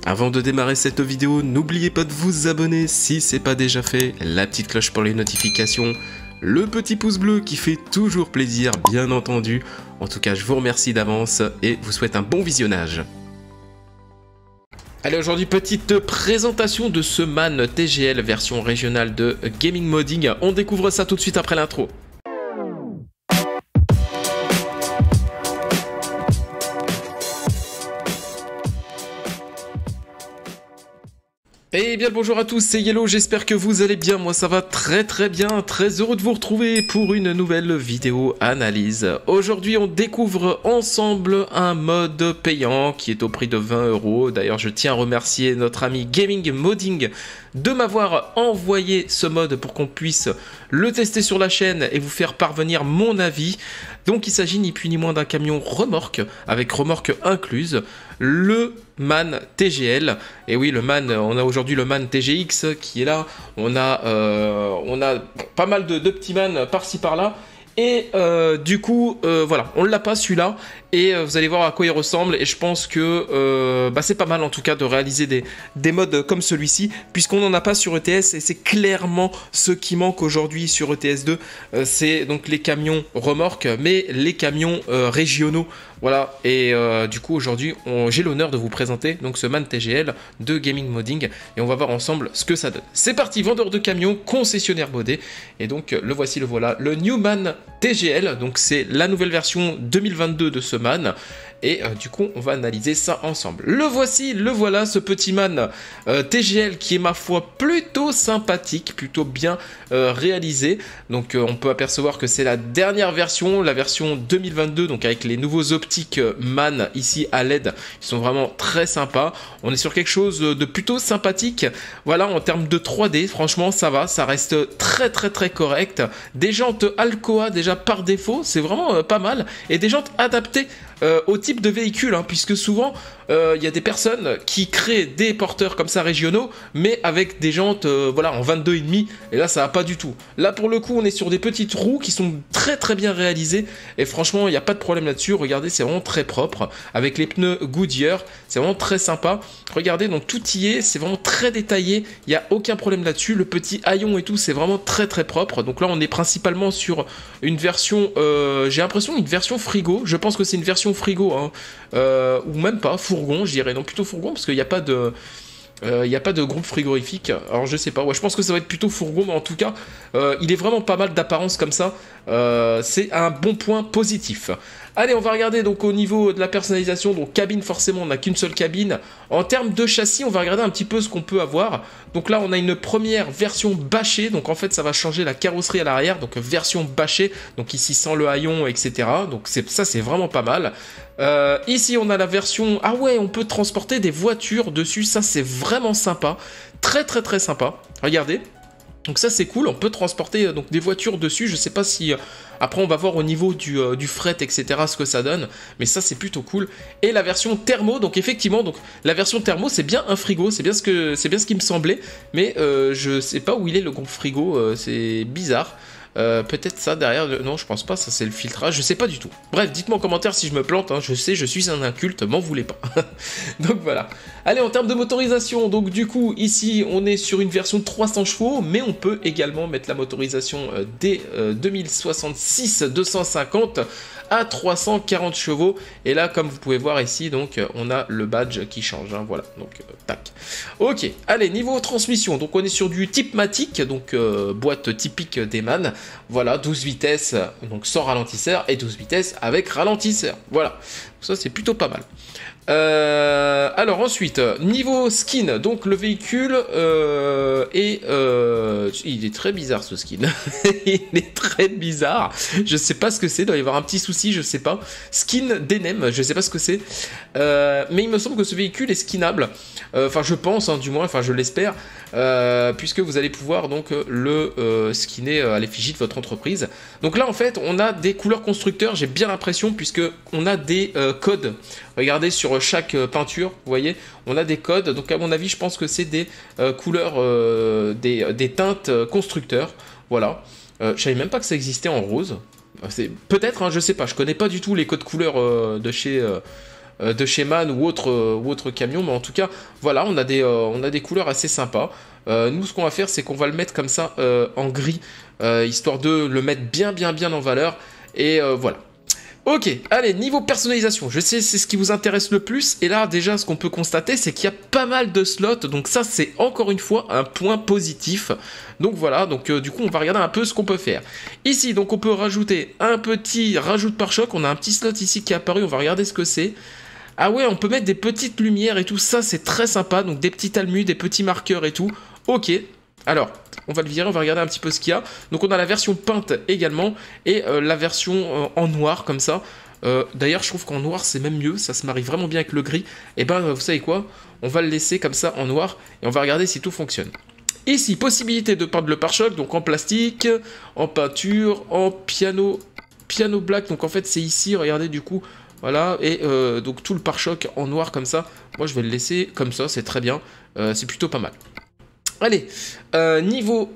Avant de démarrer cette vidéo, n'oubliez pas de vous abonner si c'est pas déjà fait, la petite cloche pour les notifications, le petit pouce bleu qui fait toujours plaisir, bien entendu. En tout cas, je vous remercie d'avance et vous souhaite un bon visionnage. Allez, aujourd'hui, petite présentation de ce MAN TGL version régionale de Gaming Modding. On découvre ça tout de suite après l'intro. Eh bien bonjour à tous, c'est Yellow, j'espère que vous allez bien, moi ça va très bien, très heureux de vous retrouver pour une nouvelle vidéo analyse. Aujourd'hui on découvre ensemble un mode payant qui est au prix de 20 €. D'ailleurs je tiens à remercier notre ami Gaming Modding de m'avoir envoyé ce mode pour qu'on puisse le tester sur la chaîne et vous faire parvenir mon avis. Donc il s'agit ni plus ni moins d'un camion remorque, avec remorque incluse, le MAN TGL. Et oui, le MAN, on a aujourd'hui le MAN TGX qui est là, on a pas mal de petits MAN par-ci par-là. Et du coup, voilà, on ne l'a pas celui-là, et vous allez voir à quoi il ressemble, et je pense que c'est pas mal en tout cas de réaliser des modes comme celui-ci, puisqu'on n'en a pas sur ETS, et c'est clairement ce qui manque aujourd'hui sur ETS 2, c'est donc les camions remorques, mais les camions régionaux, voilà, et du coup aujourd'hui, j'ai l'honneur de vous présenter donc ce MAN TGL de Gaming Modding, et on va voir ensemble ce que ça donne. C'est parti, vendeur de camions, concessionnaire modé, et donc le voici, le voilà, le New MAN TGL, donc c'est la nouvelle version 2022 de ce MAN, et du coup on va analyser ça ensemble. Le voici, le voilà, ce petit MAN TGL qui est ma foi plutôt sympathique, plutôt bien réalisé. Donc on peut apercevoir que c'est la dernière version, la version 2022, donc avec les nouveaux optiques MAN ici à LED, qui sont vraiment très sympas. On est sur quelque chose de plutôt sympathique, voilà, en termes de 3D, franchement ça va, ça reste très correct. Des jantes Alcoa déjà par défaut, c'est vraiment pas mal, et des jantes adaptées au type de véhicule, hein, puisque souvent il y a des personnes qui créent des porteurs comme ça régionaux, mais avec des jantes voilà, en 22,5, et là ça va pas du tout. Là pour le coup on est sur des petites roues qui sont très bien réalisées, et franchement il n'y a pas de problème là-dessus. Regardez, c'est vraiment très propre, avec les pneus Goodyear, c'est vraiment très sympa. Regardez, donc tout y est, c'est vraiment très détaillé, il n'y a aucun problème là-dessus. Le petit haillon et tout, c'est vraiment très propre. Donc là on est principalement sur une version, j'ai l'impression une version frigo, je pense que c'est une version frigo, hein, ou même pas, fourgon, je dirais, non, plutôt fourgon, parce qu'il n'y a pas de... il n'y a pas de groupe frigorifique, alors je sais pas, ouais, je pense que ça va être plutôt fourgon, mais en tout cas, il est vraiment pas mal d'apparence comme ça, c'est un bon point positif. Allez, on va regarder donc au niveau de la personnalisation, donc cabine, forcément on n'a qu'une seule cabine. En termes de châssis, on va regarder un petit peu ce qu'on peut avoir. Donc là on a une première version bâchée, donc en fait ça va changer la carrosserie à l'arrière, donc version bâchée, donc ici sans le haillon, etc. Donc ça c'est vraiment pas mal. Ici on a la version, ah ouais, on peut transporter des voitures dessus, ça c'est vraiment sympa, très sympa, regardez. Donc ça c'est cool, on peut transporter donc des voitures dessus, je sais pas si... après on va voir au niveau du fret, etc. ce que ça donne, mais ça c'est plutôt cool. Et la version thermo, donc effectivement, donc la version thermo c'est bien un frigo, c'est bien ce qui me semblait, mais je sais pas où il est le groupe frigo, c'est bizarre. Peut-être ça derrière, non je pense pas, ça c'est le filtrage, je sais pas du tout. Bref, dites-moi en commentaire si je me plante, hein, je sais, je suis un inculte, m'en voulez pas. Donc voilà. Allez, en termes de motorisation, donc du coup ici on est sur une version 300 chevaux, mais on peut également mettre la motorisation des 2066 250 à 340 chevaux, et là comme vous pouvez voir ici, donc on a le badge qui change, hein, voilà, donc tac. Ok, allez, niveau transmission, donc on est sur du type Matic, donc boîte typique des MAN, voilà, 12 vitesses, donc sans ralentisseur, et 12 vitesses avec ralentisseur, voilà, ça c'est plutôt pas mal. Alors ensuite, niveau skin, donc le véhicule il est très bizarre ce skin. Il est très bizarre. Je sais pas ce que c'est, il doit y avoir un petit souci, je sais pas. Skin d'Enem, je sais pas ce que c'est. Mais il me semble que ce véhicule est skinnable. Enfin je pense, hein, du moins, enfin je l'espère. Puisque vous allez pouvoir donc le skinner à l'effigie de votre entreprise. Donc là en fait on a des couleurs constructeurs, j'ai bien l'impression, puisque on a des codes. Regardez sur chaque peinture, vous voyez, on a des codes, donc à mon avis je pense que c'est des couleurs, des teintes constructeurs, voilà. Je savais même pas que ça existait en rose, c'est peut-être, hein, je sais pas, je connais pas du tout les codes couleurs de chez de chez MAN ou autre camion. Mais en tout cas, voilà, on a des couleurs assez sympas. Nous, ce qu'on va faire, c'est qu'on va le mettre comme ça en gris, histoire de le mettre bien en valeur. Et voilà. Ok, allez, niveau personnalisation, je sais c'est ce qui vous intéresse le plus, et là déjà ce qu'on peut constater c'est qu'il y a pas mal de slots, donc ça c'est encore une fois un point positif. Donc voilà, donc du coup on va regarder un peu ce qu'on peut faire. Ici donc on peut rajouter un petit rajout de pare-choc, on a un petit slot ici qui est apparu, on va regarder ce que c'est. Ah ouais, on peut mettre des petites lumières et tout, ça c'est très sympa, donc des petits talmus, des petits marqueurs et tout. Ok, alors... on va le virer, on va regarder un petit peu ce qu'il y a. Donc on a la version peinte également et la version en noir comme ça. D'ailleurs je trouve qu'en noir c'est même mieux, ça se marie vraiment bien avec le gris. Et ben vous savez quoi, on va le laisser comme ça en noir et on va regarder si tout fonctionne. Ici, possibilité de peindre le pare-choc, donc en plastique, en peinture, en piano black. Donc en fait c'est ici, regardez du coup, voilà. Et donc tout le pare-choc en noir comme ça. Moi je vais le laisser comme ça, c'est très bien, c'est plutôt pas mal. Allez, niveau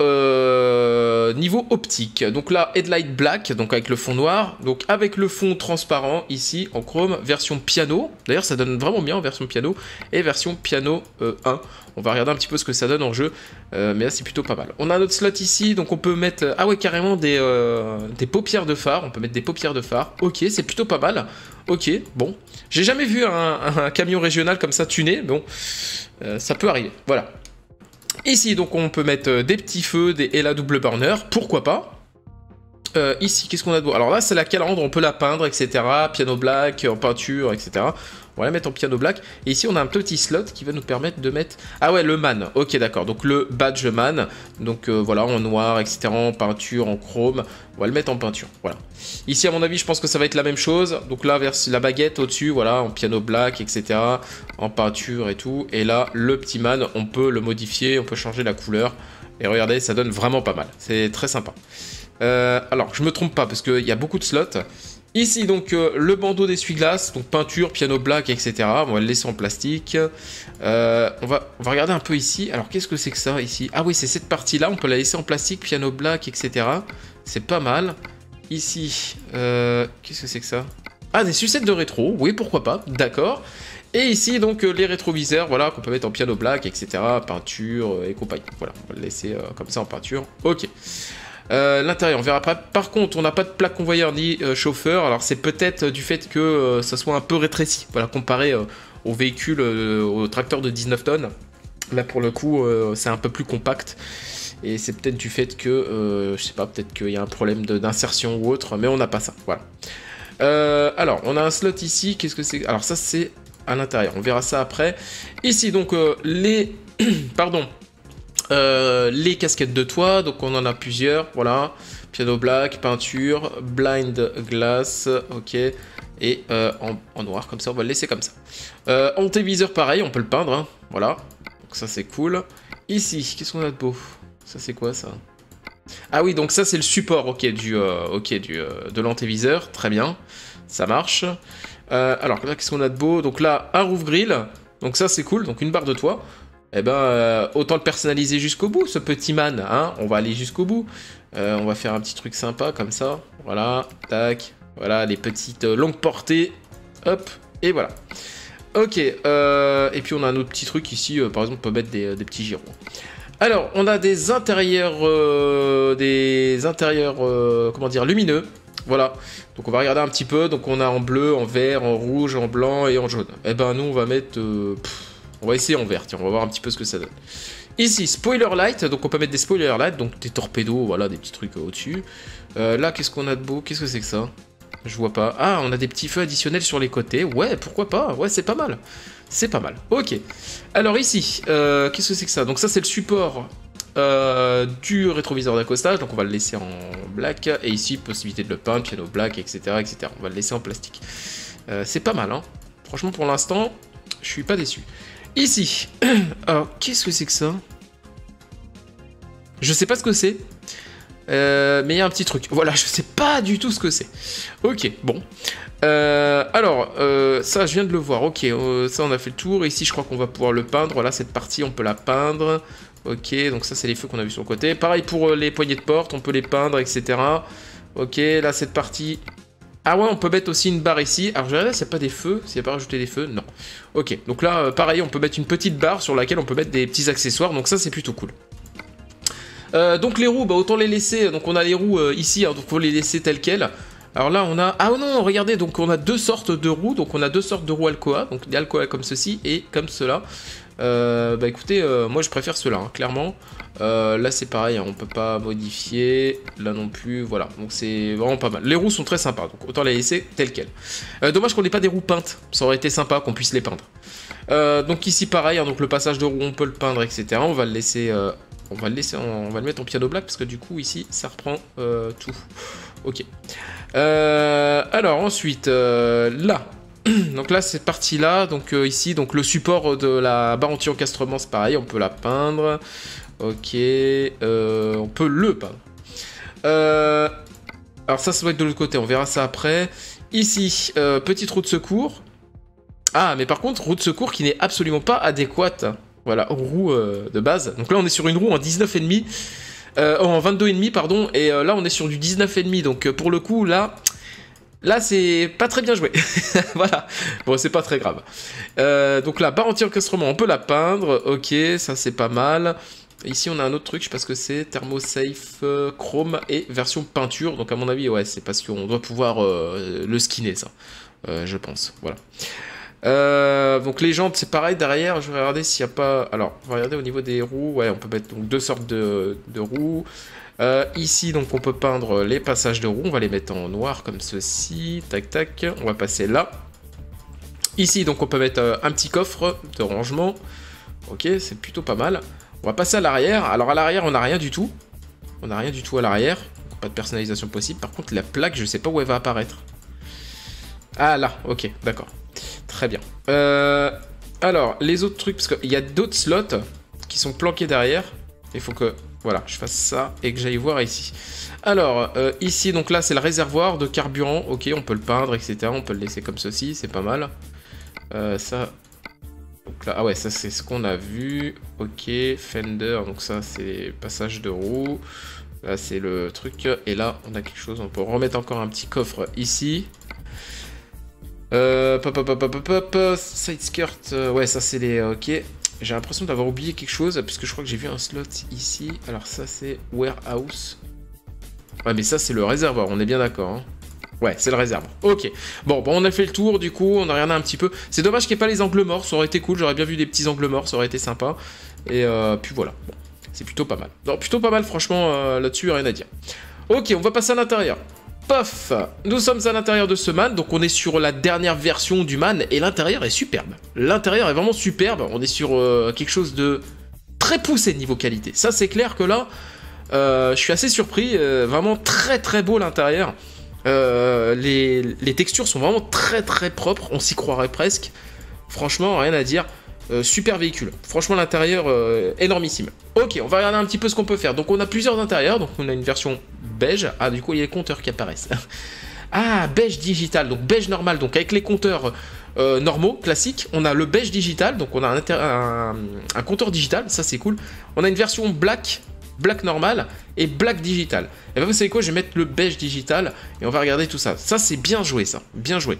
optique, donc là, headlight black, donc avec le fond noir, donc avec le fond transparent, ici, en chrome, version piano, d'ailleurs ça donne vraiment bien en version piano, et version piano 1, on va regarder un petit peu ce que ça donne en jeu, mais là c'est plutôt pas mal. On a notre slot ici, donc on peut mettre, ah ouais, carrément des paupières de phare, on peut mettre des paupières de phare, ok, c'est plutôt pas mal, ok, bon, j'ai jamais vu un camion régional comme ça tuné, bon, ça peut arriver, voilà. Ici, donc, on peut mettre des petits feux, et la double burner, pourquoi pas. Ici, qu'est-ce qu'on a de beau? Alors là, c'est la calandre, on peut la peindre, etc. Piano black, en peinture, etc. On va la mettre en piano black. Et ici, on a un petit slot qui va nous permettre de mettre... ah ouais, le MAN. Ok, d'accord. Donc, le badge MAN. Donc, voilà, en noir, etc. En peinture, en chrome. On va le mettre en peinture. Voilà. Ici, à mon avis, je pense que ça va être la même chose. Donc là, vers la baguette au-dessus, voilà, en piano black, etc. En peinture et tout. Et là, le petit MAN, on peut le modifier, on peut changer la couleur. Et regardez, ça donne vraiment pas mal. C'est très sympa. Alors, je me trompe pas, parce qu'il y a beaucoup de slots. Ici, donc, le bandeau d'essuie-glace, donc peinture, piano black, etc. On va le laisser en plastique. On va regarder un peu ici. Alors, qu'est-ce que c'est que ça, ici? Ah oui, c'est cette partie-là. On peut la laisser en plastique, piano black, etc. C'est pas mal. Ici, qu'est-ce que c'est que ça? Ah, des sucettes de rétro. Oui, pourquoi pas. D'accord. Et ici, donc, les rétroviseurs, voilà, qu'on peut mettre en piano black, etc. Peinture et compagnie. Voilà, on va le laisser comme ça en peinture. Ok. L'intérieur, on verra après. Par contre, on n'a pas de plaque convoyeur ni chauffeur. Alors, c'est peut-être du fait que ça soit un peu rétréci. Voilà, comparé au véhicule, au tracteur de 19 tonnes. Là, pour le coup, c'est un peu plus compact. Et c'est peut-être du fait que, je sais pas, peut-être qu'il y a un problème d'insertion ou autre. Mais on n'a pas ça. Voilà. Alors, on a un slot ici. Qu'est-ce que c'est? Alors, ça, c'est à l'intérieur. On verra ça après. Ici, donc, les... pardon. Les casquettes de toit, donc on en a plusieurs, voilà, piano black, peinture, blind glass, ok, et en noir, comme ça, on va le laisser comme ça. Antéviseur, pareil, on peut le peindre, hein, voilà, donc ça c'est cool. Ici, qu'est-ce qu'on a de beau? Ça c'est quoi ça? Ah oui, donc ça c'est le support, ok, de l'antéviseur, très bien, ça marche. Alors là, qu'est-ce qu'on a de beau? Donc là, un rouvre-grille, donc ça c'est cool, donc une barre de toit. Eh ben, autant le personnaliser jusqu'au bout, ce petit man, hein, on va aller jusqu'au bout. On va faire un petit truc sympa, comme ça, voilà, tac, voilà, les petites longues portées, hop, et voilà. Ok, et puis on a un autre petit truc ici, par exemple, on peut mettre des petits girons. Alors, on a des intérieurs, comment dire, lumineux, voilà. Donc on va regarder un petit peu, donc on a en bleu, en vert, en rouge, en blanc et en jaune. Eh ben, nous, on va mettre... on va essayer en vert, tiens, on va voir un petit peu ce que ça donne. Ici, spoiler light, donc on peut mettre des spoiler light, donc des torpedos, voilà, des petits trucs au-dessus. Là, qu'est-ce qu'on a de beau? Qu'est-ce que c'est que ça? Je vois pas. Ah, on a des petits feux additionnels sur les côtés. Ouais, pourquoi pas? Ouais, c'est pas mal. C'est pas mal. Ok. Alors ici, qu'est-ce que c'est que ça? Donc ça, c'est le support du rétroviseur d'accostage, donc on va le laisser en black. Et ici, possibilité de le peindre, piano black, etc., etc. On va le laisser en plastique. C'est pas mal, hein. Franchement, pour l'instant, je suis pas déçu. Ici, alors qu'est-ce que c'est que ça? Je sais pas ce que c'est, mais il y a un petit truc. Voilà, je sais pas du tout ce que c'est. Ok, bon. Alors, ça je viens de le voir. Ok, ça on a fait le tour. Ici, je crois qu'on va pouvoir le peindre. Voilà, cette partie, on peut la peindre. Ok, donc ça c'est les feux qu'on a vu sur le côté. Pareil pour les poignées de porte, on peut les peindre, etc. Ok, là cette partie, Ah ouais, on peut mettre aussi une barre ici. Alors je regarde s'il n'y a pas des feux, s'il n'y a pas rajouté des feux, non. Ok, donc là, pareil, on peut mettre une petite barre sur laquelle on peut mettre des petits accessoires, donc ça c'est plutôt cool. Donc les roues, bah, autant les laisser, donc on a les roues ici, hein, donc faut les laisser telles quelles. Alors là on a, ah non, regardez, donc on a deux sortes de roues, donc on a deux sortes de roues Alcoa, donc des Alcoa comme ceci et comme cela. Bah écoutez, moi je préfère cela, hein, clairement. Là c'est pareil, hein, on peut pas modifier, là non plus, voilà, donc c'est vraiment pas mal. Les roues sont très sympas, donc autant les laisser telles quelles. Dommage qu'on n'ait pas des roues peintes, ça aurait été sympa qu'on puisse les peindre. Donc ici pareil, hein, donc le passage de roue on peut le peindre, etc. On va le laisser... on va le mettre en piano black parce que du coup ici ça reprend tout. Ok. Alors ensuite là. Donc là cette partie là, donc ici donc le support de la barre anti-encastrement c'est pareil, on peut la peindre. Ok. On peut le peindre. Alors ça doit être de l'autre côté, on verra ça après. Ici, petite roue de secours. Ah mais par contre roue de secours qui n'est absolument pas adéquate. Voilà, roue de base. Donc là, on est sur une roue en 19,5. En 22,5, pardon. Et là, on est sur du 19,5. Donc pour le coup, là c'est pas très bien joué. Voilà. Bon, c'est pas très grave. Donc là, barre anti-encastrement, on peut la peindre. Ok, ça c'est pas mal. Ici, on a un autre truc, je sais pas ce que c'est. Thermosafe Chrome et version peinture. Donc à mon avis, ouais, c'est parce qu'on doit pouvoir le skinner, ça. Je pense. Voilà. Donc les jantes c'est pareil derrière, je vais regarder s'il n'y a pas... Alors on va regarder au niveau des roues, ouais on peut mettre donc deux sortes de roues. Ici donc on peut peindre les passages de roues, on va les mettre en noir comme ceci, tac tac, on va passer là. Ici donc on peut mettre un petit coffre de rangement, ok c'est plutôt pas mal. On va passer à l'arrière, alors à l'arrière on n'a rien du tout, on n'a rien du tout à l'arrière, pas de personnalisation possible, par contre la plaque je sais pas où elle va apparaître. Ah là, ok, d'accord. Très bien. Alors, les autres trucs, parce qu'il y a d'autres slots qui sont planqués derrière. Il faut que, voilà, je fasse ça et que j'aille voir ici. Alors, ici, donc là, c'est le réservoir de carburant. Ok, on peut le peindre, etc. On peut le laisser comme ceci, c'est pas mal. Ça... Donc là, ah ouais, ça, c'est ce qu'on a vu. Ok, fender, donc ça, c'est passage de roue. Là, c'est le truc. Et là, on a quelque chose. On peut remettre encore un petit coffre ici. Side skirt, ouais ça c'est les... ok, j'ai l'impression d'avoir oublié quelque chose, puisque je crois que j'ai vu un slot ici. Alors ça c'est warehouse. Ouais mais ça c'est le réservoir, on est bien d'accord, hein. Ouais c'est le réservoir, ok. Bon on a fait le tour du coup, on a regardé un petit peu. C'est dommage qu'il n'y ait pas les angles morts, ça aurait été cool, j'aurais bien vu des petits angles morts, ça aurait été sympa. Et puis voilà, bon, c'est plutôt pas mal. Non, plutôt pas mal franchement, là-dessus rien à dire. Ok, on va passer à l'intérieur. Pof, nous sommes à l'intérieur de ce man, donc on est sur la dernière version du man, et l'intérieur est superbe. L'intérieur est vraiment superbe, on est sur quelque chose de très poussé niveau qualité. Ça c'est clair que là, je suis assez surpris, vraiment très très beau l'intérieur. Les textures sont vraiment très très propres, on s'y croirait presque. Franchement, rien à dire. Super véhicule. Franchement, l'intérieur, énormissime. Ok, on va regarder un petit peu ce qu'on peut faire. Donc, on a plusieurs intérieurs. Donc, on a une version beige. Ah, du coup, il y a les compteurs qui apparaissent. Ah, beige digital. Donc, beige normal. Donc, avec les compteurs normaux, classiques. On a le beige digital. Donc, on a un compteur digital. Ça, c'est cool. On a une version black normal et black digital. Et bien, vous savez quoi? Je vais mettre le beige digital et on va regarder tout ça. Ça, c'est bien joué, ça. Bien joué.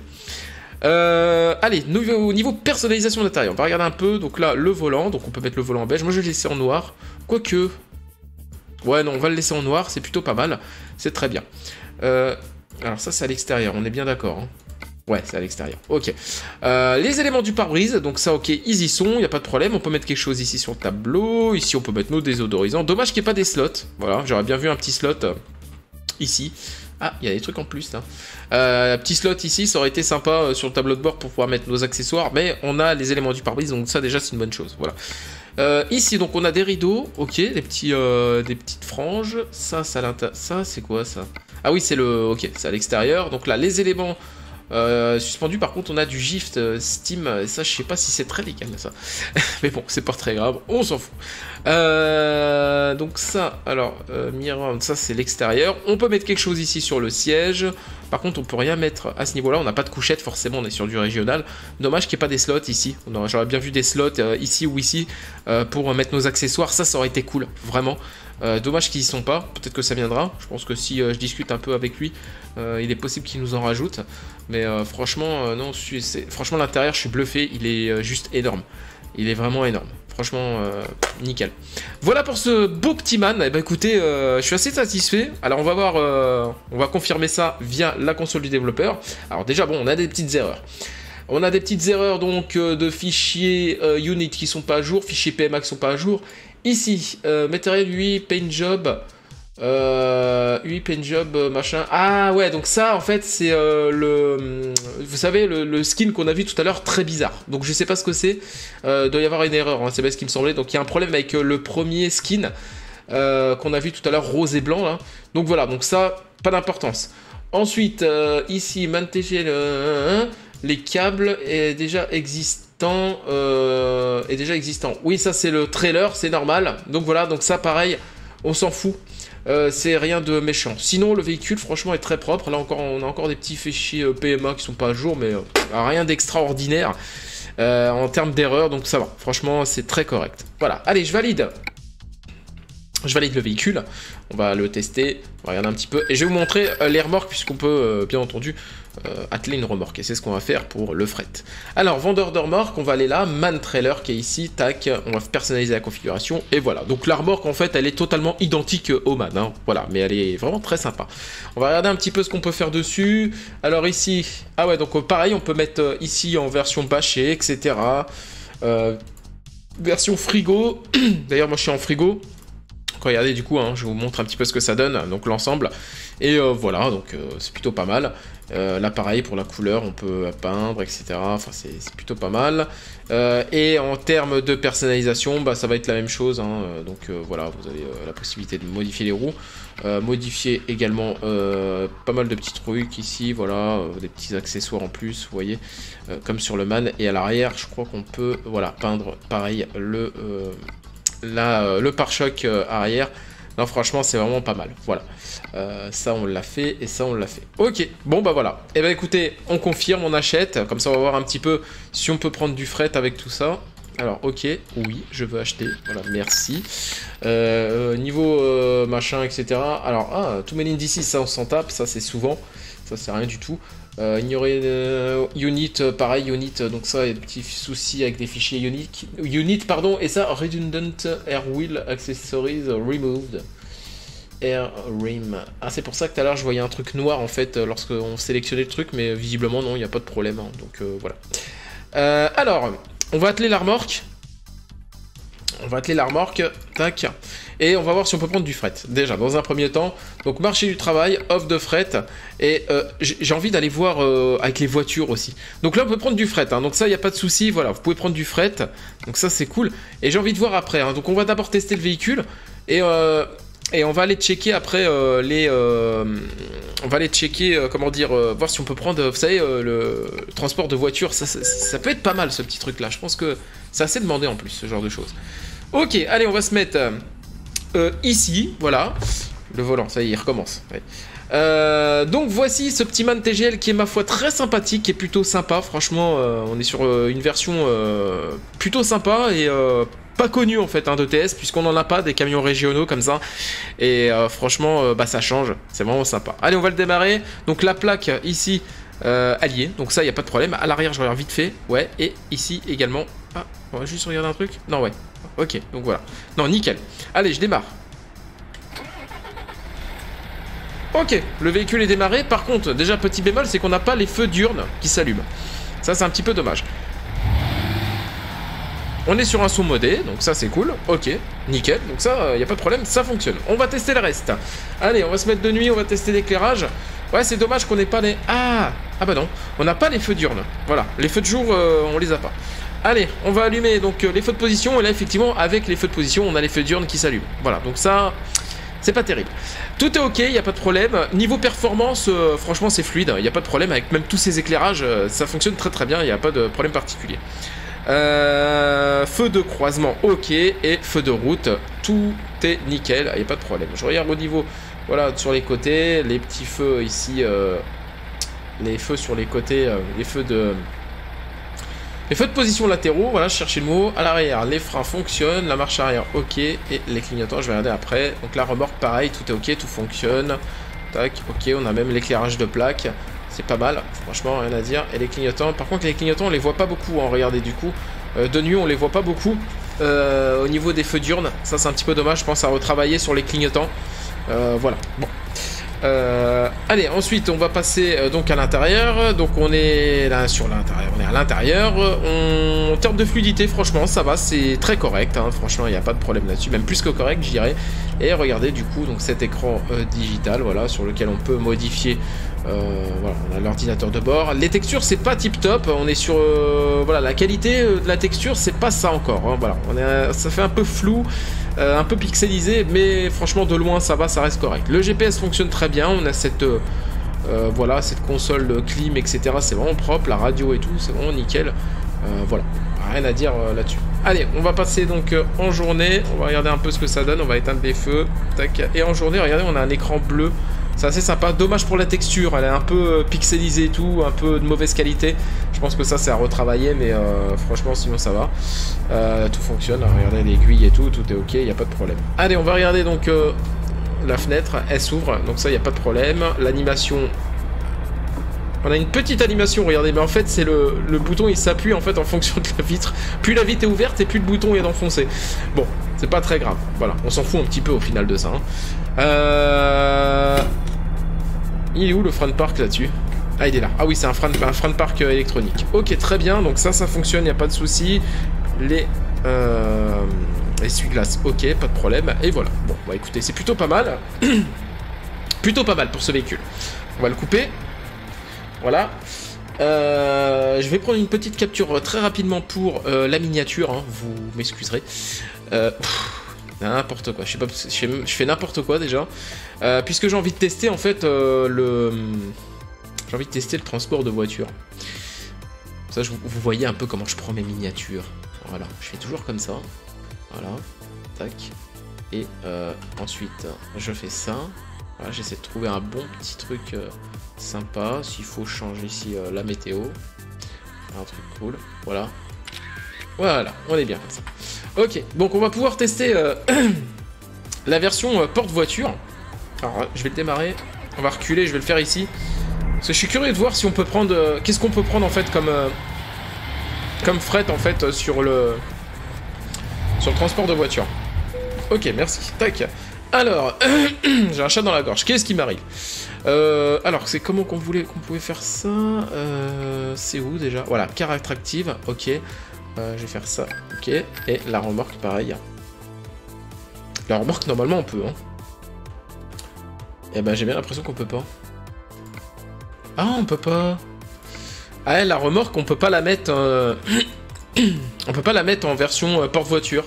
Allez, niveau personnalisation d'intérieur, on va regarder un peu. Donc là, le volant, donc on peut mettre le volant en beige. Moi, je vais le laisser en noir. Quoique, ouais, non, on va le laisser en noir. C'est plutôt pas mal. C'est très bien. Alors ça, c'est à l'extérieur. On est bien d'accord. Hein. Ouais, c'est à l'extérieur. Ok. Les éléments du pare-brise. Donc ça, ok, ils y sont. Il n'y a pas de problème. On peut mettre quelque chose ici sur le tableau. Ici, on peut mettre nos désodorisants. Dommage qu'il n'y ait pas des slots. Voilà, j'aurais bien vu un petit slot ici. Ah, il y a des trucs en plus là. Petit slot ici, ça aurait été sympa sur le tableau de bord pour pouvoir mettre nos accessoires, mais on a les éléments du pare-brise, donc ça déjà c'est une bonne chose. Voilà. Ici donc on a des rideaux, ok, des petites franges. Ça c'est quoi ça? Ah oui c'est le, ok, c'est à l'extérieur. Donc là les éléments suspendus, par contre on a du Gift Steam, ça je sais pas si c'est très légal ça. Mais bon c'est pas très grave, on s'en fout. Donc ça, alors mirror, ça c'est l'extérieur. On peut mettre quelque chose ici sur le siège. Par contre on peut rien mettre à ce niveau là, on n'a pas de couchette forcément, on est sur du régional. Dommage qu'il n'y ait pas des slots ici. J'aurais bien vu des slots ici ou ici pour mettre nos accessoires, ça aurait été cool, vraiment. Dommage qu'ils y sont pas, peut-être que ça viendra. Je pense que si je discute un peu avec lui, il est possible qu'il nous en rajoute. Mais franchement, non, franchement l'intérieur, je suis bluffé, il est juste énorme. Il est vraiment énorme. Franchement, nickel. Voilà pour ce beau petit man. Eh ben, écoutez, je suis assez satisfait. Alors on va voir, on va confirmer ça via la console du développeur. Alors déjà, bon, on a des petites erreurs. On a des petites erreurs donc de fichiers unit qui sont pas à jour, fichiers PMA qui sont pas à jour. Ici, matériel UI, paint job, UI, paint job, machin. Ah ouais, donc ça en fait c'est vous savez, le skin qu'on a vu tout à l'heure, très bizarre. Donc je sais pas ce que c'est, doit y avoir une erreur, hein, c'est bien ce qui me semblait. Donc il y a un problème avec le premier skin qu'on a vu tout à l'heure, rose et blanc là. Donc voilà, donc ça, pas d'importance. Ensuite, ici, ManTG, les câbles est déjà existant. Oui, ça c'est le trailer, c'est normal. Donc voilà, donc ça pareil, on s'en fout. C'est rien de méchant. Sinon, le véhicule, franchement, est très propre. Là encore, on a encore des petits fichiers PMA qui sont pas à jour, mais rien d'extraordinaire en termes d'erreur. Donc ça va. Franchement, c'est très correct. Voilà. Allez, je valide. Je valide le véhicule, on va le tester, on va regarder un petit peu, et je vais vous montrer les remorques, puisqu'on peut, bien entendu, atteler une remorque, et c'est ce qu'on va faire pour le fret. Alors, vendeur de remorque, on va aller là, man trailer qui est ici, tac, on va personnaliser la configuration, et voilà. Donc la remorque, en fait, elle est totalement identique au man, hein, voilà, mais elle est vraiment très sympa. On va regarder un petit peu ce qu'on peut faire dessus. Alors ici, ah ouais, donc pareil, on peut mettre ici en version bâchée, etc. Version frigo, d'ailleurs, moi je suis en frigo. Regardez du coup, hein, je vous montre un petit peu ce que ça donne, donc l'ensemble. Et voilà, donc c'est plutôt pas mal. Là pareil, pour la couleur, on peut peindre, etc. Enfin, c'est plutôt pas mal. Et en termes de personnalisation, bah, ça va être la même chose. Hein. Donc voilà, vous avez la possibilité de modifier les roues. Modifier également pas mal de petits trucs ici, voilà, des petits accessoires en plus, vous voyez, comme sur le man. Et à l'arrière, je crois qu'on peut, voilà, peindre pareil le pare-choc arrière. Non, franchement, c'est vraiment pas mal. Voilà. Ça, on l'a fait et ça, on l'a fait. Ok, bon, bah voilà. Et bah écoutez, on confirme, on achète. Comme ça, on va voir un petit peu si on peut prendre du fret avec tout ça. Alors, ok, oui, je veux acheter. Voilà, merci. Niveau machin, etc. Alors, too many indices, ça, on s'en tape. Ça, c'est souvent. Ça, c'est rien du tout. Ignorer unit, pareil, unit, donc ça, il y a des petits soucis avec des fichiers unit, pardon, et ça, redundant air wheel accessories removed. Air rim. Ah, c'est pour ça que tout à l'heure je voyais un truc noir en fait lorsque on sélectionnait le truc, mais visiblement non, il n'y a pas de problème, hein, donc voilà. Alors, on va atteler la remorque. On va atteler la remorque, tac, et on va voir si on peut prendre du fret. Déjà, dans un premier temps, donc marché du travail, offre de fret, et j'ai envie d'aller voir avec les voitures aussi. Donc là, on peut prendre du fret, hein, donc ça, il n'y a pas de souci, voilà, vous pouvez prendre du fret, donc ça, c'est cool. Et j'ai envie de voir après, hein, donc on va d'abord tester le véhicule, et on va aller checker après on va aller checker, comment dire, voir si on peut prendre, vous savez, le transport de voiture, ça peut être pas mal, ce petit truc-là, je pense que c'est assez demandé en plus, ce genre de choses. Ok, allez, on va se mettre ici, voilà. Le volant, ça y est, il recommence. Ouais. Donc voici ce petit man TGL qui est ma foi très sympathique, qui est plutôt sympa. Franchement, on est sur une version plutôt sympa et pas connue en fait, hein, de TS, puisqu'on n'en a pas des camions régionaux comme ça. Et franchement, bah, ça change, c'est vraiment sympa. Allez, on va le démarrer. Donc la plaque ici, alliée, donc ça, il n'y a pas de problème. À l'arrière, je regarde vite fait, ouais. Et ici également. Ah, on va juste regarder un truc. Non, ouais. Ok, donc voilà. Non, nickel. Allez, je démarre. Ok, le véhicule est démarré. Par contre, déjà, petit bémol, c'est qu'on n'a pas les feux diurnes qui s'allument. Ça, c'est un petit peu dommage. On est sur un son modé, donc ça, c'est cool. Ok, nickel. Donc ça, il n'y a pas de problème, ça fonctionne. On va tester le reste. Allez, on va se mettre de nuit, on va tester l'éclairage. Ouais, c'est dommage qu'on n'ait pas les... Ah bah non, on n'a pas les feux diurnes. Voilà, les feux de jour, on les a pas. Allez, on va allumer donc les feux de position. Et là, effectivement, avec les feux de position, on a les feux diurnes qui s'allument. Voilà, donc ça, c'est pas terrible. Tout est ok, il n'y a pas de problème. Niveau performance, franchement, c'est fluide. Il n'y a pas de problème avec même tous ces éclairages. Ça fonctionne très très bien, il n'y a pas de problème particulier. Feu de croisement, ok. Et feu de route, tout est nickel. Il n'y a pas de problème. Je regarde au niveau, voilà, sur les côtés. Les petits feux ici. Les feux sur les côtés. Les feux de... Les feux de position latéraux, voilà, je cherchais le mot. À l'arrière, les freins fonctionnent, la marche arrière, ok. Et les clignotants, je vais regarder après. Donc la remorque, pareil, tout est ok, tout fonctionne. Tac, ok, on a même l'éclairage de plaque. C'est pas mal, franchement, rien à dire. Et les clignotants, par contre, les clignotants, on les voit pas beaucoup, hein, regardez, du coup. De nuit, on les voit pas beaucoup. Au niveau des feux diurnes, ça c'est un petit peu dommage, je pense à retravailler sur les clignotants. Voilà, bon. Allez, ensuite on va passer donc à l'intérieur. Donc on est là sur l'intérieur, on est à l'intérieur. En termes de fluidité, franchement ça va, c'est très correct, hein. Franchement il n'y a pas de problème là-dessus, même plus que correct je dirais. Et regardez du coup donc cet écran digital, voilà, sur lequel on peut modifier. Voilà, on a l'ordinateur de bord. Les textures c'est pas tip top, on est sur voilà, la qualité de la texture c'est pas ça encore, hein. Voilà, ça fait un peu flou, un peu pixelisé, mais franchement de loin ça va, ça reste correct. Le GPS fonctionne très bien, on a cette voilà, cette console clim, etc. C'est vraiment propre, la radio et tout, c'est vraiment nickel. Voilà, rien à dire là-dessus. Allez, on va passer donc en journée, on va regarder un peu ce que ça donne, on va éteindre les feux, tac. Et en journée, regardez, on a un écran bleu. C'est assez sympa, dommage pour la texture, elle est un peu pixelisée et tout, un peu de mauvaise qualité. Je pense que ça c'est à retravailler, mais franchement sinon ça va. Tout fonctionne, regardez l'aiguille et tout, tout est ok, il n'y a pas de problème. Allez, on va regarder donc la fenêtre, elle s'ouvre, donc ça il n'y a pas de problème. L'animation, on a une petite animation, regardez, mais en fait c'est le bouton il s'appuie en fait en fonction de la vitre. Plus la vitre est ouverte et plus le bouton est enfoncé. Bon, c'est pas très grave, voilà, on s'en fout un petit peu au final de ça, hein. Il est où le front park là-dessus? Ah, il est là. Ah oui, c'est un front park électronique. Ok, très bien. Donc ça fonctionne, il n'y a pas de souci. Les essuie-glaces, ok, pas de problème. Et voilà. Bon, bah écoutez, c'est plutôt pas mal. Plutôt pas mal pour ce véhicule. On va le couper. Voilà. Je vais prendre une petite capture très rapidement pour la miniature, hein, vous m'excuserez. N'importe quoi, je sais pas, je fais n'importe quoi déjà. Puisque j'ai envie de tester en fait j'ai envie de tester le transport de voiture. Ça, vous voyez un peu comment je prends mes miniatures. Voilà, je fais toujours comme ça. Voilà, tac. Et ensuite, je fais ça. Voilà, j'essaie de trouver un bon petit truc sympa. S'il faut changer ici la météo. Un truc cool, voilà. Voilà, on est bien comme ça. Ok, donc on va pouvoir tester la version porte-voiture. Alors, je vais le démarrer. On va reculer, je vais le faire ici. Parce que je suis curieux de voir si on peut prendre... qu'est-ce qu'on peut prendre en fait comme fret en fait sur le transport de voiture. Ok, merci. Tac. Alors, j'ai un chat dans la gorge. Qu'est-ce qui m'arrive? Alors, c'est comment qu'on pouvait faire ça? C'est où déjà? Voilà, car attractive. Ok. Je vais faire ça. Ok. Et la remorque, pareil. La remorque, normalement, on peut. Hein. Eh ben, j'ai bien l'impression qu'on peut pas. Ah, on peut pas. Ah, la remorque, on peut pas la mettre... on peut pas la mettre en version porte-voiture.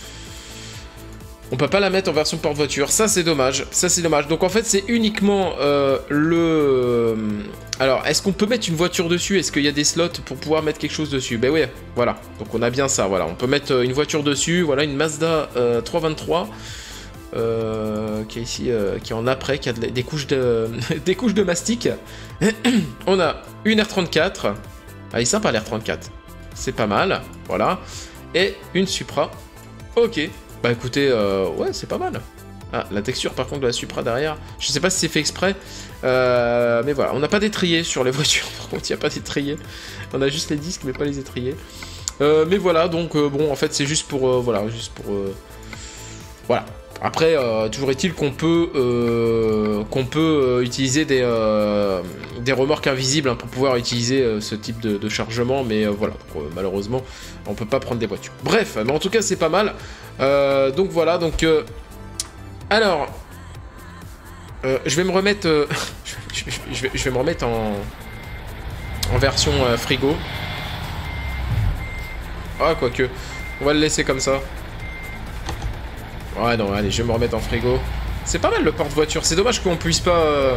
On peut pas la mettre en version porte-voiture. Ça, c'est dommage. Ça, c'est dommage. Donc, en fait, c'est uniquement Alors, est-ce qu'on peut mettre une voiture dessus? Est-ce qu'il y a des slots pour pouvoir mettre quelque chose dessus? Ben oui, voilà. Donc, on a bien ça. Voilà, on peut mettre une voiture dessus. Voilà, une Mazda 323. Qui est ici, qui est en après, qui a des couches des couches de mastic. On a une R34. Ah, il est sympa l'R34. C'est pas mal. Voilà. Et une Supra. Ok. Bah écoutez, ouais, c'est pas mal. Ah, la texture par contre de la Supra derrière, je sais pas si c'est fait exprès, mais voilà, on n'a pas d'étrier sur les voitures, par contre il n'y a pas d'étrier, on a juste les disques mais pas les étriers. Mais voilà, donc bon, en fait c'est juste pour, voilà, voilà. Après, toujours est-il qu'on peut, utiliser des remorques invisibles hein, pour pouvoir utiliser ce type de chargement, mais voilà, donc, malheureusement, on peut pas prendre des voitures. Bref, mais en tout cas, c'est pas mal. Donc voilà, donc... alors, je vais me remettre... je vais me remettre en version frigo. Ah, quoique, on va le laisser comme ça. Ouais, non, allez, je vais me remettre en frigo. C'est pas mal le porte-voiture. C'est dommage qu'on puisse pas...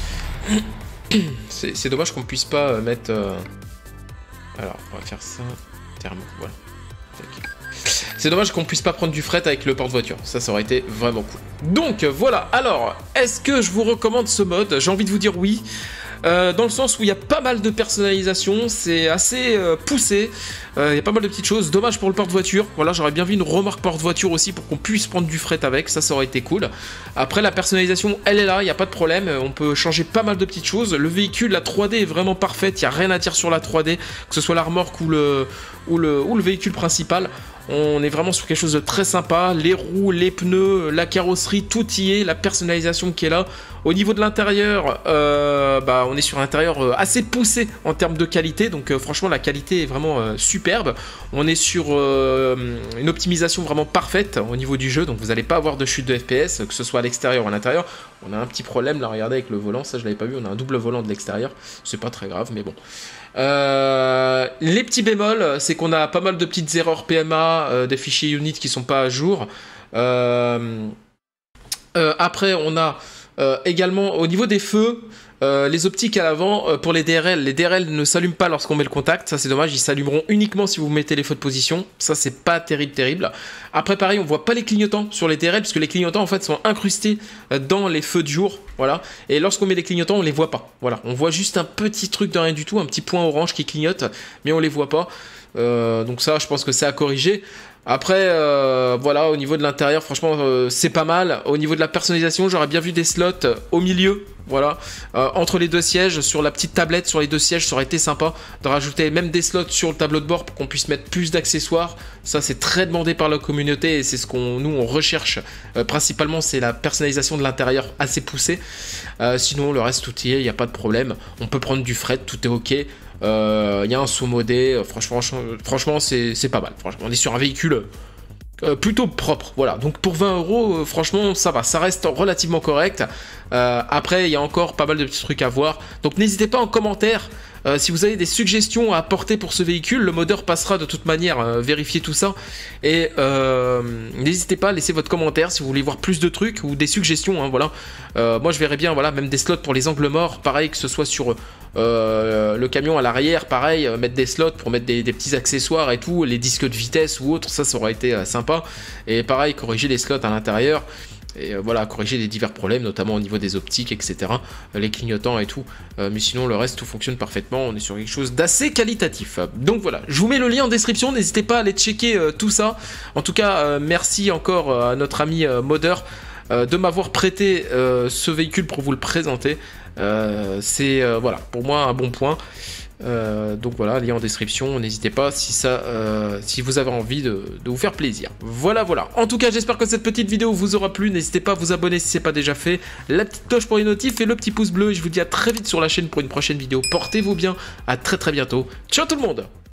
c'est dommage qu'on puisse pas mettre... Alors, on va faire ça. Thermo, voilà. C'est dommage qu'on puisse pas prendre du fret avec le porte-voiture. Ça aurait été vraiment cool. Donc, voilà. Alors, est-ce que je vous recommande ce mode? J'ai envie de vous dire oui. dans le sens où il y a pas mal de personnalisation, c'est assez poussé, il y a pas mal de petites choses. Dommage pour le porte-voiture, voilà, j'aurais bien vu une remorque porte-voiture aussi pour qu'on puisse prendre du fret avec, ça aurait été cool. Après la personnalisation, elle est là, il n'y a pas de problème, on peut changer pas mal de petites choses. Le véhicule, la 3D est vraiment parfaite, il n'y a rien à dire sur la 3D, que ce soit la remorque ou le véhicule principal. On est vraiment sur quelque chose de très sympa, les roues, les pneus, la carrosserie, tout y est, la personnalisation qui est là. Au niveau de l'intérieur, on est sur un intérieur assez poussé en termes de qualité, donc franchement la qualité est vraiment superbe. On est sur une optimisation vraiment parfaite au niveau du jeu, donc vous n'allez pas avoir de chute de FPS, que ce soit à l'extérieur ou à l'intérieur. On a un petit problème là, regardez avec le volant, ça je l'avais pas vu, on a un double volant de l'extérieur, c'est pas très grave mais bon. Les petits bémols, c'est qu'on a pas mal de petites erreurs PMA, des fichiers unit qui sont pas à jour. Après on a également au niveau des feux, les optiques à l'avant pour les DRL ne s'allument pas lorsqu'on met le contact, ça c'est dommage, ils s'allumeront uniquement si vous mettez les feux de position, ça c'est pas terrible. Après pareil, on voit pas les clignotants sur les DRL parce que les clignotants en fait sont incrustés dans les feux de jour, voilà, et lorsqu'on met les clignotants on les voit pas, voilà, on voit juste un petit truc de rien du tout, un petit point orange qui clignote, mais on les voit pas, donc ça je pense que c'est à corriger. Après, voilà, au niveau de l'intérieur, franchement, c'est pas mal. Au niveau de la personnalisation, j'aurais bien vu des slots au milieu, voilà, entre les deux sièges, sur la petite tablette, sur les deux sièges, ça aurait été sympa de rajouter même des slots sur le tableau de bord pour qu'on puisse mettre plus d'accessoires. Ça, c'est très demandé par la communauté et c'est ce qu'on nous on recherche. Principalement, c'est la personnalisation de l'intérieur assez poussée. Sinon, le reste, tout y est, il n'y a pas de problème. On peut prendre du fret, tout est ok. Il y a un saut modé, franchement c'est pas mal. Franchement, on est sur un véhicule plutôt propre, voilà. Donc pour 20 €, franchement ça va, ça reste relativement correct. Après il y a encore pas mal de petits trucs à voir, donc n'hésitez pas en commentaire. Si vous avez des suggestions à apporter pour ce véhicule, le modeur passera de toute manière vérifier tout ça. Et n'hésitez pas à laisser votre commentaire si vous voulez voir plus de trucs ou des suggestions, hein, voilà. Moi je verrais bien, voilà, même des slots pour les angles morts, pareil que ce soit sur le camion à l'arrière, pareil, mettre des slots pour mettre des petits accessoires et tout, les disques de vitesse ou autre, ça aurait été sympa. Et pareil, corriger les slots à l'intérieur. Et voilà, corriger les divers problèmes, notamment au niveau des optiques, etc. Les clignotants et tout. Mais sinon, le reste, tout fonctionne parfaitement. On est sur quelque chose d'assez qualitatif. Donc voilà, je vous mets le lien en description. N'hésitez pas à aller checker tout ça. En tout cas, merci encore à notre ami modeur de m'avoir prêté ce véhicule pour vous le présenter. C'est voilà, pour moi un bon point. Donc voilà, lien en description, n'hésitez pas si vous avez envie de vous faire plaisir. Voilà. En tout cas, j'espère que cette petite vidéo vous aura plu. N'hésitez pas à vous abonner si ce n'est pas déjà fait, la petite cloche pour les notifs et le petit pouce bleu. Et je vous dis à très vite sur la chaîne pour une prochaine vidéo. Portez-vous bien, à très bientôt. Ciao tout le monde!